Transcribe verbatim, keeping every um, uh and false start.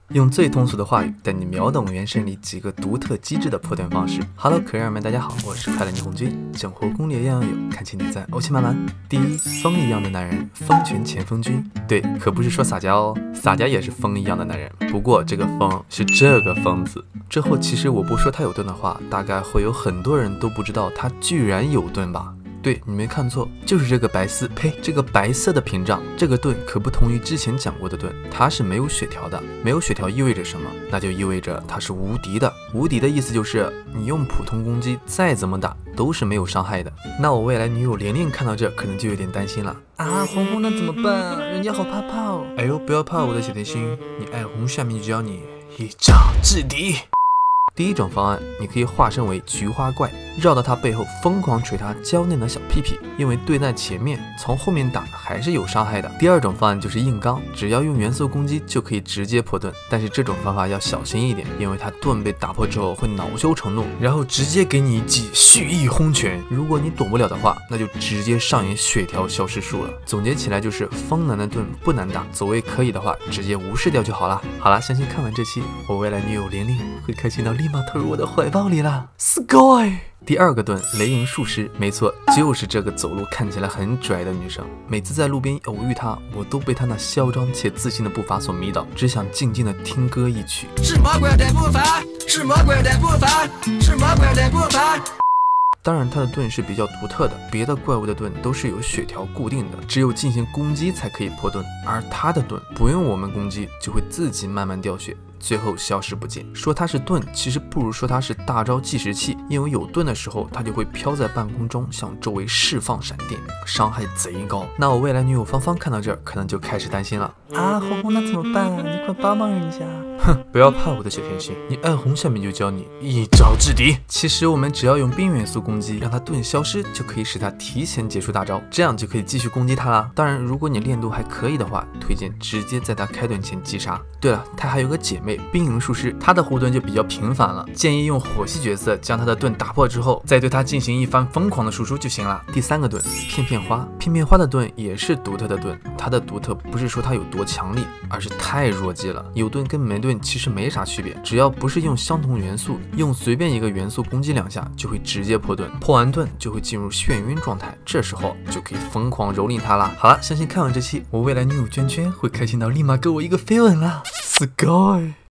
用最通俗的话语带你秒懂原神里几个独特机智的破盾方式。Hello， 可爱们，大家好，我是快乐霓虹君，整活攻略样样有，看请你在欧气慢慢。第一，风一样的男人，风群前锋军。对，可不是说洒家哦，洒家也是风一样的男人，不过这个风是这个疯子。之后其实我不说他有盾的话，大概会有很多人都不知道他居然有盾吧。对，你没看错，就是这个白丝，呸，这个白色的屏障。这个盾可不同于之前讲过的盾，它是没有血条的。没有血条意味着什么？那就意味着它是无敌的。无敌的意思就是你用普通攻击再怎么打都是没有伤害的。那我未来女友玲玲看到这可能就有点担心了啊，红红那怎么办？人家好怕炮。哎呦，不要怕我的小甜心，你爱红下面就教你一招制敌。第一种方案，你可以化身为菊花怪，绕到他背后疯狂捶他娇嫩的小屁屁，因为对在前面，从后面打还是有伤害的。第二种方案就是硬刚，只要用元素攻击就可以直接破盾，但是这种方法要小心一点，因为他盾被打破之后会恼羞成怒，然后直接给你一记蓄意轰拳。如果你躲不了的话，那就直接上演血条消失术了。总结起来就是风男的盾不难打，走位可以的话直接无视掉就好了。好了，相信看完这期，我未来女友玲玲会开心到立马投入我的怀抱里了。Sky。第二个盾雷影术师，没错，就是这个走路看起来很拽的女生。每次在路边偶遇她，我都被她那嚣张且自信的步伐所迷倒，只想静静的听歌一曲。是魔鬼的步伐，是魔鬼的步伐，是魔鬼的步伐。当然，他的盾是比较独特的，别的怪物的盾都是有血条固定的，只有进行攻击才可以破盾，而他的盾不用我们攻击就会自己慢慢掉血，最后消失不见。说它是盾，其实不如说它是大招计时器，因为有盾的时候，它就会飘在半空中，向周围释放闪电，伤害贼高。那我未来女友芳芳看到这儿，可能就开始担心了啊，红红那怎么办？你快帮帮人家！哼，不要怕我的小甜心，你按红下面就教你一招制敌。其实我们只要用冰元素攻击，让他盾消失，就可以使他提前结束大招，这样就可以继续攻击他啦。当然，如果你练度还可以的话，推荐直接在他开盾前击杀。对了，他还有个姐妹冰莹术师，他的护盾就比较频繁了，建议用火系角色将他的盾打破之后，再对他进行一番疯狂的输出就行了。第三个盾片片花，片片花的盾也是独特的盾，它的独特不是说它有多强力，而是太弱鸡了。有盾跟没盾其实没啥区别，只要不是用相同元素，用随便一个元素攻击两下就会直接破盾，破完盾就会进入眩晕状态，这时候就可以疯狂蹂躏它啦。好了，相信看完这期，我未来女友圈圈会开心到立马给我一个飞吻啦。Sky。